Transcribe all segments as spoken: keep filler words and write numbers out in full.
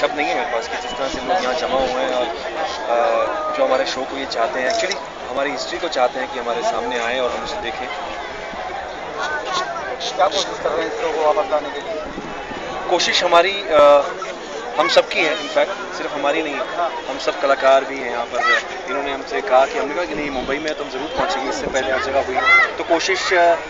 शब्द नहीं है मेरे पास कि जिस तरह से लोग यहाँ जमा हुए हैं और जो हमारे शो को ये चाहते हैं, एक्चुअली हमारी हिस्ट्री को चाहते हैं कि हमारे सामने आए और हम उसे देखें। क्या कोशिश कर रहे हैं इस शो को वापस लाने के लिए? कोशिश हमारी आ, हम सबकी है, इनफैक्ट सिर्फ हमारी नहीं है, हम सब कलाकार भी हैं यहाँ पर। इन्होंने हमसे कहा कि हमने कहा कि नहीं, मुंबई में तो हम ज़रूर पहुँचेंगे, इससे पहले हर जगह हुई। तो कोशिश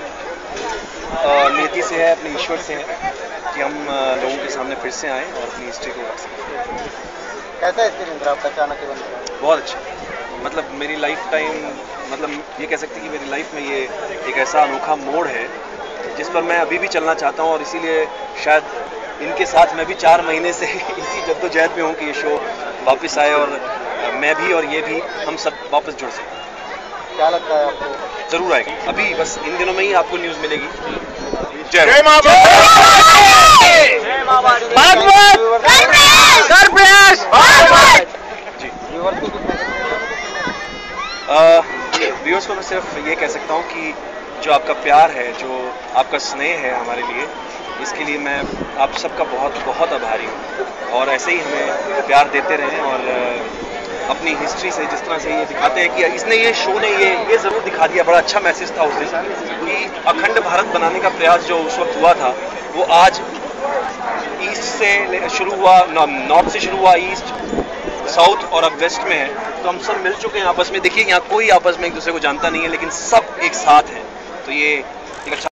नीति से है, अपने ईश्वर से है कि हम आ, लोगों के सामने फिर से आएँ और अपनी हिस्ट्री को रख सकें। कैसा एक्सपीरियंस रहा आपका अचानक बन गया? बहुत अच्छा, मतलब मेरी लाइफ टाइम, मतलब ये कह सकते हैं कि मेरी लाइफ में ये एक ऐसा अनोखा मोड़ है जिस पर मैं अभी भी चलना चाहता हूँ, और इसीलिए शायद इनके साथ मैं भी चार महीने से इसी जद्दोजहद में हूँ कि ये शो वापस आए और मैं भी और ये भी हम सब वापस जुड़ सकें। क्या लगता है आपको? जरूर आएगी, अभी बस इन दिनों में ही आपको न्यूज़ मिलेगी। जय मां जी। व्यूअर्स को मैं सिर्फ ये कह सकता हूँ कि जो आपका प्यार है, जो आपका स्नेह है हमारे लिए, इसके लिए मैं आप सबका बहुत बहुत आभारी हूँ, और ऐसे ही हमें प्यार देते रहें। और अपनी हिस्ट्री से जिस तरह से ये दिखाते हैं कि इसने ये शो ने ये ये ज़रूर दिखा दिया, बड़ा अच्छा मैसेज था उस दिन कि अखंड भारत बनाने का प्रयास जो उस वक्त हुआ था वो आज ईस्ट से शुरू हुआ, नॉर्थ से शुरू हुआ, ईस्ट, साउथ और अब वेस्ट में है। तो हम सब मिल चुके हैं आपस में। देखिए, यहाँ कोई आपस में एक दूसरे को जानता नहीं है, लेकिन सब एक साथ हैं। तो ये एक अच्छा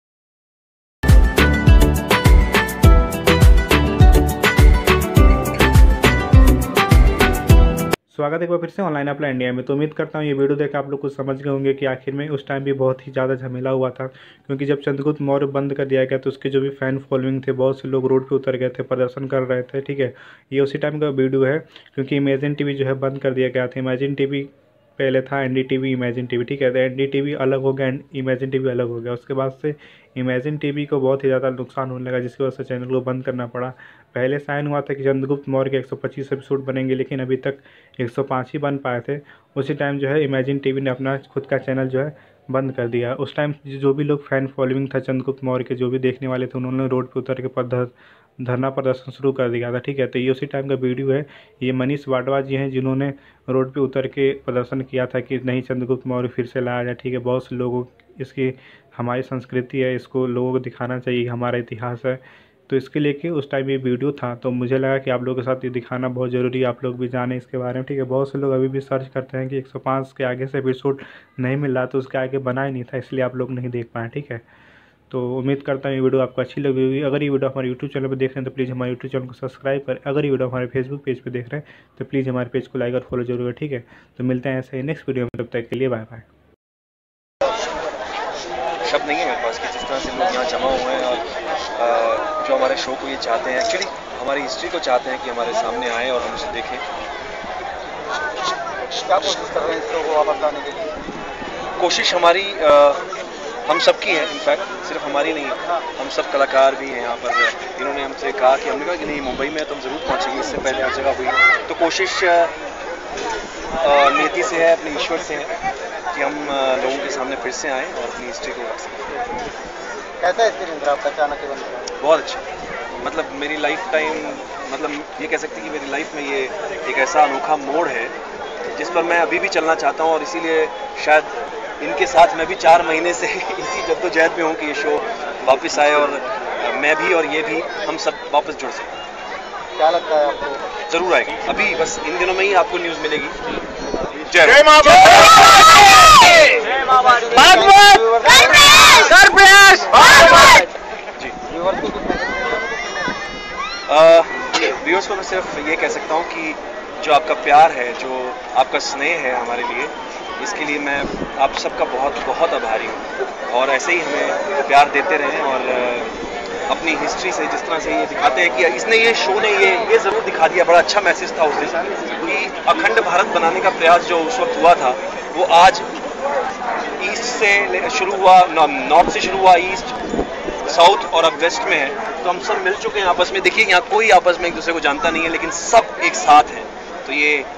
स्वागत है एक बार फिर से ऑनलाइन अप्लाई इंडिया में। तो उम्मीद करता हूँ ये वीडियो देख आप लोग कुछ समझ गए होंगे कि आखिर में उस टाइम भी बहुत ही ज़्यादा झमेला हुआ था, क्योंकि जब चंद्रगुप्त मौर्य बंद कर दिया गया तो उसके जो भी फ़ैन फॉलोइंग थे, बहुत से लोग रोड पे उतर गए थे, प्रदर्शन कर रहे थे। ठीक है, ये उसी टाइम का वीडियो है, क्योंकि इमेजिन टीवी जो है बंद कर दिया गया था। इमेजिन टीवी पहले था N D T V, Imagine TV, ठीक है। तो एन डी टी वी अलग हो गया, इमेजिन टीवी अलग हो गया। उसके बाद से इमेजिन टीवी को बहुत ही ज़्यादा नुकसान होने लगा, जिसकी वजह से चैनल को बंद करना पड़ा। पहले साइन हुआ था कि चंद्रगुप्त मौर्य के एक सौ पच्चीस एपिसोड बनेंगे, लेकिन अभी तक एक सौ पाँच ही बन पाए थे। उसी टाइम जो है इमेजिन टीवी ने अपना खुद का चैनल जो है बंद कर दिया। उस टाइम जो भी लोग फ़ैन फॉलोइंग था चंद्रगुप्त मौर्य के, जो भी देखने वाले थे, उन्होंने रोड पे उतर के पद धरना प्रदर्शन शुरू कर दिया था। ठीक है, तो ये उसी टाइम का वीडियो है। ये मनीष वाडवा जी हैं जिन्होंने रोड पे उतर के प्रदर्शन किया था कि नहीं, चंद्रगुप्त मौर्य फिर से लाया जाए। ठीक है, बहुत से लोगों, इसकी हमारी संस्कृति है, इसको लोगों को दिखाना चाहिए, हमारा इतिहास है। तो इसके लेके उस टाइम ये वीडियो था, तो मुझे लगा कि आप लोगों के साथ ये दिखाना बहुत ज़रूरी है, आप लोग भी जानें इसके बारे में। ठीक है, बहुत से लोग अभी भी सर्च करते हैं कि एक सौ पाँच के आगे से एपिसोड नहीं मिल रहा, तो उसके आगे बना ही नहीं था, इसलिए आप लोग नहीं देख पाए। ठीक है, तो उम्मीद करता हूँ ये वीडियो आपको अच्छी लगी होगी। अगर ये वीडियो हमारे यूट्यूब चैनल पर देख रहे हैं तो प्लीज़ हमारे यूट्यूब चैनल को सब्सक्राइब करें। अगर ये वीडियो हमारे फेसबुक पेज पर देख रहे हैं तो प्लीज़ हमारे पेज को लाइक और फॉलो जरूर है। ठीक है, तो मिलते हैं ऐसे ही नेक्स्ट वीडियो में, तब तक के लिए बाय बाय। शब्द नहीं है मेरे पास कि जिस तरह से लोग यहाँ जमा हुए हैं और जो हमारे शो को ये चाहते हैं, एक्चुअली हमारी हिस्ट्री को चाहते हैं कि हमारे सामने आए और हम उसे देखें। क्या कोशिश कर रहे हैं इस शो को वापस लाने के लिए? कोशिश हमारी आ, हम सबकी है, इनफैक्ट सिर्फ हमारी नहीं है, हम सब कलाकार भी हैं यहाँ पर। इन्होंने हमसे कहा कि हमने कहा कि नहीं, मुंबई में तो हम ज़रूर पहुँचेंगे, इससे पहले हर जगह हुई। तो कोशिश नीति से है, अपने ईश्वर से है कि हम लोगों के सामने फिर से आएँ और अपनी हिस्ट्री को रख सकें। कैसा एक्सपीरियंस रहा आपका अचानक बन गया? बहुत अच्छा, मतलब मेरी लाइफ टाइम, मतलब ये कह सकते हैं कि मेरी लाइफ में ये एक ऐसा अनोखा मोड़ है जिस पर मैं अभी भी चलना चाहता हूँ, और इसीलिए शायद इनके साथ मैं भी चार महीने से इसी जद्दोजहद में हूँ कि ये शो वापस आए और मैं भी और ये भी हम सब वापस जुड़ सकें। क्या लगता है आपको? जरूर आएगी, अभी बस इन दिनों में ही आपको न्यूज़ मिलेगी। जय मां जी। व्यूअर्स को मैं सिर्फ ये कह सकता हूँ कि जो आपका प्यार है, जो आपका स्नेह है हमारे लिए, इसके लिए मैं आप सबका बहुत बहुत आभारी हूँ, और ऐसे ही हमें प्यार देते रहें। और अपनी हिस्ट्री से जिस तरह से ये दिखाते हैं कि इसने ये शो ने ये ये ज़रूर दिखा दिया, बड़ा अच्छा मैसेज था उस दिन कि अखंड भारत बनाने का प्रयास जो उस वक्त हुआ था वो आज ईस्ट से शुरू हुआ, नॉर्थ से शुरू हुआ, ईस्ट, साउथ और अब वेस्ट में है। तो हम सब मिल चुके हैं आपस में। देखिए, यहाँ कोई आपस में एक दूसरे को जानता नहीं है, लेकिन सब एक साथ हैं। तो ये